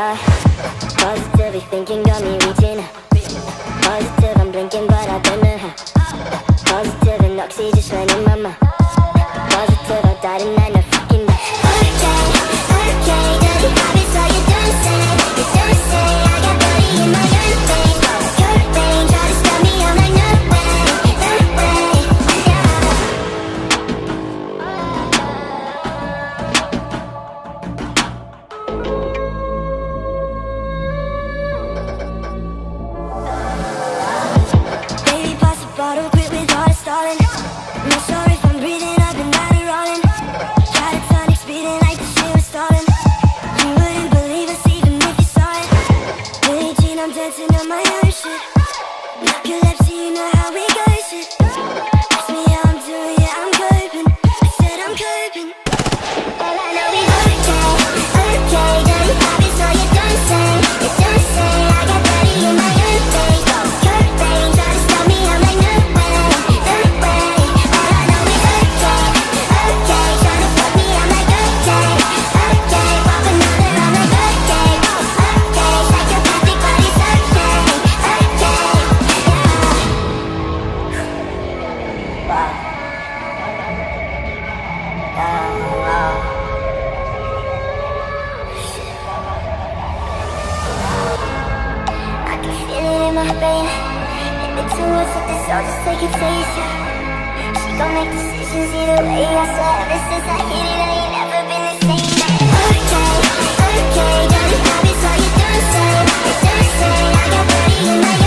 yeah. Positively thinking got me reaching. Positive, I'm blinking but I don't know how. Positive and oxy just went in my mouth. Positive, I died and I know fucking that. Okay, dirty habits, all you don't say. You don't say, I got body in my own veins. Code vein, try to stop me, I'm like no way, yeah. Baby, pass the bottle, quit with all the stalling. Not sure if I'm breathing, I've been out and rolling. Try to turn it speeding like the shit was stolen. You wouldn't believe us even if you saw it. Billie Jean, I'm dancing on my own shit. Narcolepsy, you know how we go shit. Ask me how I'm doing, yeah, I'm coping. I said I'm coping. All I know is okay, dirty habits, all you don't say. You don't say, I got body in my own face. Code vein, try to stop me, I'm like no way, no way. All I know is okay, try to fuck me, I'm like okay, pop another, I'm like okay, psychopathic, but it's okay, yeah. I can feel it in my brain. If it's too much of this, I'll just take it face, yeah. She gon' make decisions either way, I swear. Ever since I hit it, I ain't never been the same. Okay, dirty habits, all you don't say. You don't say, I got body in my